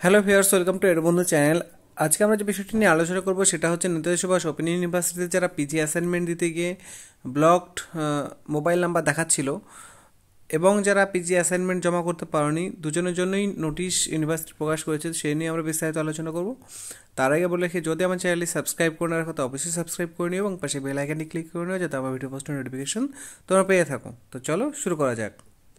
Hello viewers, welcome to Edbondhu channel. আজকে আমরা যে বিষয়টি নিয়ে আলোচনা করব সেটা হচ্ছে নেতাজি সুভাষ ওপেন ইউনিভার্সিটিতে যারা পিজি অ্যাসাইনমেন্ট দিতে গিয়ে ব্লকড মোবাইল নাম্বার দেখাচ্ছিল এবং যারা পিজি অ্যাসাইনমেন্ট জমা করতে পারেনি, দুজনের জন্যই নোটিশ ইউনিভার্সিটি প্রকাশ করেছে। সেই নিয়ে আমরা বিস্তারিত আলোচনা করব। তার আগে বলে রাখি, যদি আমার চ্যানেলটি সাবস্ক্রাইব করে না রাখো তো অবশ্যই সাবস্ক্রাইব করে নিও এবং পাশে বেল আইকনটি ক্লিক করে নিও যাতে আমার ভিডিও পোস্টের নোটিফিকেশন তোমরা পেয়ে থাকো। তো চলো শুরু করা যাক।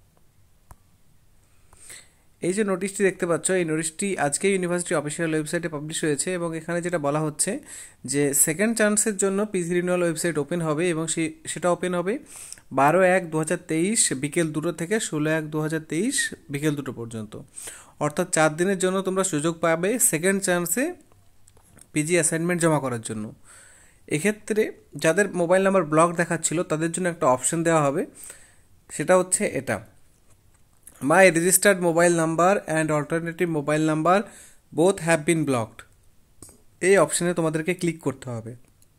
এই যে নোটিশটি দেখতে পাচ্ছ, এই নোটিশটি আজকে ইউনিভার্সিটি অফিসিয়াল ওয়েবসাইটে পাবলিশ হয়েছে এবং এখানে যেটা বলা হচ্ছে যে সেকেন্ড চান্সের জন্য পিজি রিনিউয়াল ওয়েবসাইট ওপেন হবে এবং সেটা ওপেন হবে 12/1/2023 বিকেল 2টো থেকে 16/1/2023 বিকেল 2টো পর্যন্ত। অর্থাৎ 4 দিনের জন্য তোমরা সুযোগ পাবে সেকেন্ড চান্সে পিজি অ্যাসাইনমেন্ট জমা করার জন্য। এক্ষেত্রে যাদের মোবাইল নাম্বার ব্লক দেখাচ্ছিল তাদের জন্য একটা অপশন দেওয়া হবে, সেটা হচ্ছে এটা: My registered mobile number and alternative mobile number both have been blocked। এই অপশানে তোমাদেরকে ক্লিক করতে হবে।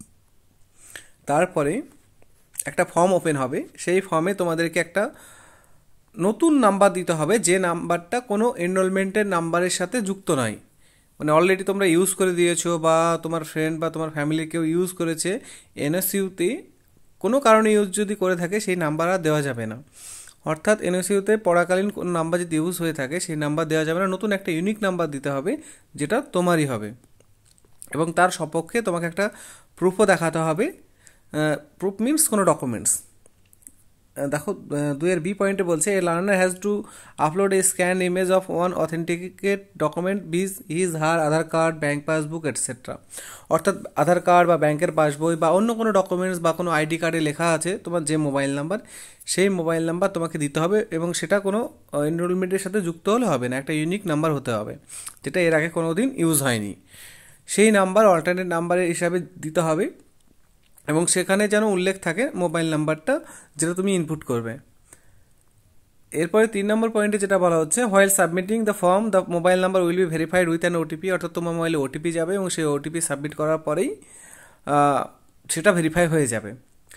তারপরে একটা ফর্ম ওপেন হবে, সেই ফর্মে তোমাদেরকে একটা নতুন নাম্বার দিতে হবে, যে নাম্বারটা কোনো এনরোলমেন্টের নাম্বারের সাথে যুক্ত নয়। মানে অলরেডি তোমরা ইউজ করে দিয়েছো বা তোমার ফ্রেন্ড বা তোমার ফ্যামিলির কেউ ইউজ করেছে, এনএসইউতে কোনো কারণে ইউজ যদি করে থাকে সেই নাম্বার আর দেওয়া যাবে না। অর্থাৎ এনএসইউতে পড়াকালীন কোন নাম্বার যদি ইউজ হয়ে থাকে সেই নাম্বার দেওয়া যাবে না, নতুন একটা ইউনিক নাম্বার দিতে হবে যেটা তোমারই হবে এবং তার সপক্ষে তোমাকে একটা প্রুফও দেখাতে হবে। প্রুফ মিনস কোনো ডকুমেন্টস। দেখো 2 পয়েন্টে বলছে, a learner has to upload a scan image of one authenticate document viz his her Aadhaar card, bank passbook etcetera. অর্থাৎ আধার কার্ড বা ব্যাংকের পাসবই বা অন্য কোনো ডকুমেন্টস বা কোনো আইডি কার্ডে লেখা আছে তোমার যে মোবাইল নাম্বার, সেই মোবাইল নাম্বার তোমাকে দিতে হবে এবং সেটা কোনো এনরোলমেন্টের সাথে যুক্ত হলে হবে না, একটা ইউনিক নাম্বার হতে হবে যেটা এর আগে কোনো দিন ইউজ হয়নি। সেই নাম্বার অল্টারনেট নাম্বারের হিসাবে দিতে হবে এবং সেখানে যেন উল্লেখ থাকে মোবাইল নাম্বারটা যেটা তুমি ইনপুট করবে। এরপরে 3 নম্বর পয়েন্টে যেটা বলা হচ্ছে, while submitting the form the mobile number will be verified with an OTP. অর্থাৎ তোমার মোবাইলে ওটিপি যাবে এবং সেই ওটিপি সাবমিট করার পরেই সেটা ভেরিফাই হয়ে যাবে।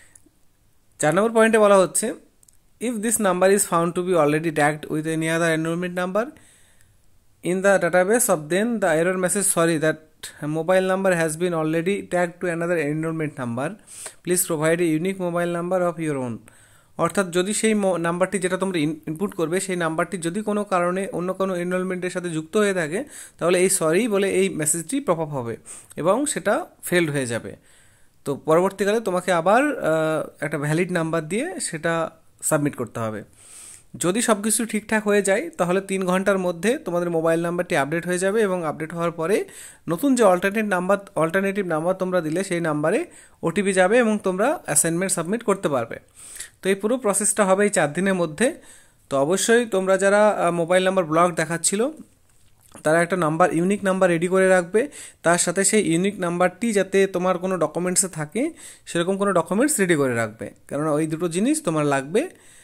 4 নম্বর পয়েন্টে বলা হচ্ছে, if this number is found to be already tagged with any other enrolment number in the database of then the error message sorry that mobile number has been already tagged to another enrollment number, please provide a unique mobile number of your own। অর্থাৎ যদি সেই নাম্বারটি যেটা তোমরা input করবে সেই নাম্বারটি যদি কোনো কারণে অন্য কোনো এনরোলমেন্টের সাথে যুক্ত হয়ে থাকে তাহলে এই সরি বলে এই মেসেজটি পপ আপ হবে এবং সেটা ফেলড হয়ে যাবে। তো পরবর্তীকালে তোমাকে আবার একটা ভ্যালিড নাম্বার দিয়ে সেটা সাবমিট করতে হবে। যদি সব কিছু ঠিকঠাক হয়ে যায় তাহলে 3 ঘন্টার মধ্যে তোমাদের মোবাইল নাম্বারটি আপডেট হয়ে যাবে এবং আপডেট হওয়ার পরে নতুন যে অল্টারনেটিভ নাম্বার তোমরা দিলে সেই নাম্বারে ওটিপি যাবে এবং তোমরা অ্যাসাইনমেন্ট সাবমিট করতে পারবে। তো এই পুরো প্রসেসটা হবে এই 4 দিনের মধ্যে। তো অবশ্যই তোমরা যারা মোবাইল নাম্বার ব্লক দেখাচ্ছিল তারা একটা ইউনিক নাম্বার রেডি করে রাখবে, তার সাথে সেই ইউনিক নাম্বারটি যাতে তোমার কোনো ডকুমেন্টসে থাকে সেরকম কোনো ডকুমেন্টস রেডি করে রাখবে, কেননা ওই দুটো জিনিস তোমার লাগবে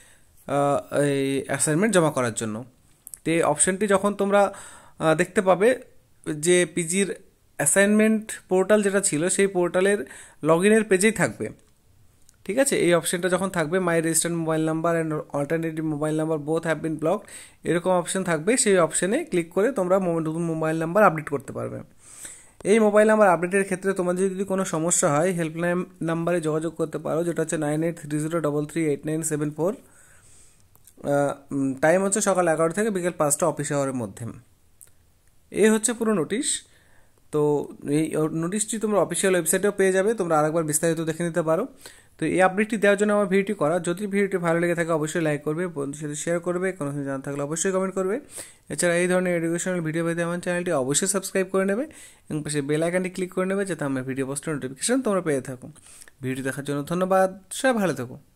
এই অ্যাসাইনমেন্ট জমা করার জন্য। তো এই অপশানটি যখন তোমরা দেখতে পাবে যে পিজির অ্যাসাইনমেন্ট পোর্টাল যেটা ছিল সেই পোর্টালের লগ ইনের পেজেই থাকবে, ঠিক আছে। এই অপশানটা যখন থাকবে, my registered mobile number and alternative mobile number both have been blocked, এরকম অপশান থাকবে। সেই অপশানে ক্লিক করে তোমরা নতুন মোবাইল নাম্বার আপডেট করতে পারবে। এই মোবাইল নাম্বার আপডেটের ক্ষেত্রে তোমাদের যদি কোনো সমস্যা হয় হেল্পলাইন নাম্বারে যোগাযোগ করতে পারো, যেটা হচ্ছে 9830338974। টাইম হচ্ছে সকাল 11টা থেকে বিকেল 5টা অফিস আওয়ারের মধ্যে। এই হচ্ছে পুরো নোটিশ। তো এই নোটিশটি তোমরা অফিসিয়াল ওয়েবসাইটেও পেয়ে যাবে, তোমরা আরেকবার বিস্তারিত দেখে নিতে পারো। তো এই আপডেটটি দেওয়ার জন্য আমার ভিডিওটি করা। যদি ভিডিওটি ভালো লেগে থাকে অবশ্যই লাইক করবে, বন্ধুদের সাথে শেয়ার করবে, কোনো কিছু জানা থাকলে অবশ্যই কমেন্ট করবে। এছাড়া এই ধরনের এডুকেশনাল ভিডিও পেতে আমার চ্যানেলটি অবশ্যই সাবস্ক্রাইব করে নেবে এবং পাশে বেল আইকনটি ক্লিক করে নেবে যাতে আমার ভিডিও পোস্টের নোটিফিকেশন তোমরা পেয়ে থাকো। ভিডিও দেখার জন্য ধন্যবাদ, সবাই ভালো থাকো।